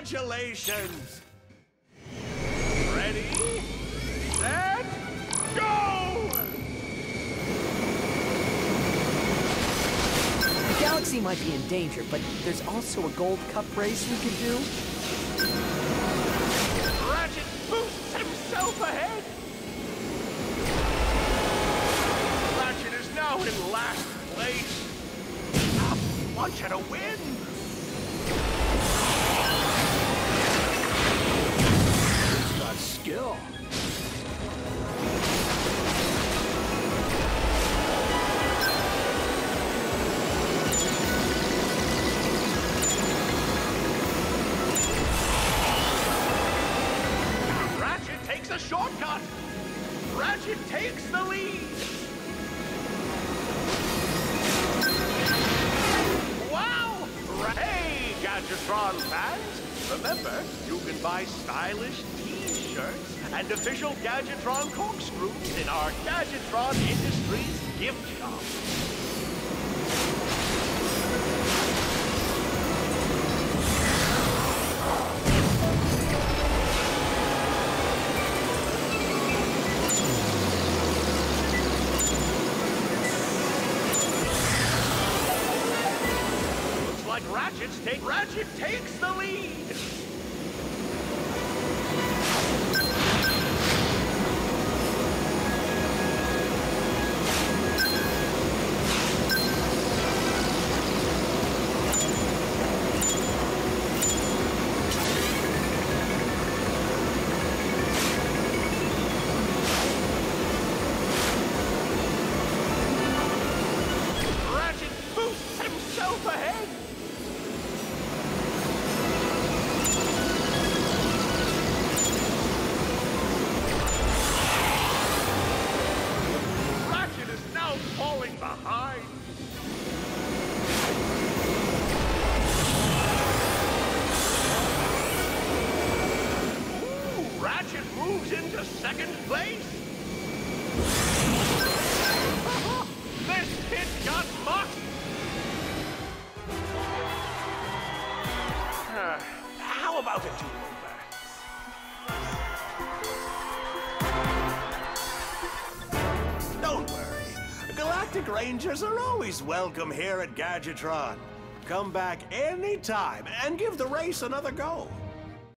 Congratulations! Ready, set, go! The galaxy might be in danger, but there's also a Gold Cup race we could do. Ratchet boosts himself ahead! Ratchet is now in last place. I want you to win! He's got skill. Ratchet takes a shortcut! Ratchet takes the lead! Hey, Gadgetron fans! Remember, you can buy stylish T-shirts and official Gadgetron corkscrews in our Gadgetron Industries gift shop. Ratchet takes the lead! Ratchet boosts himself ahead! Falling behind. Ooh, Ratchet moves into second place. This kid got mucked. How about a do-over? Don't worry. Galactic Rangers are always welcome here at Gadgetron. Come back anytime and give the race another go.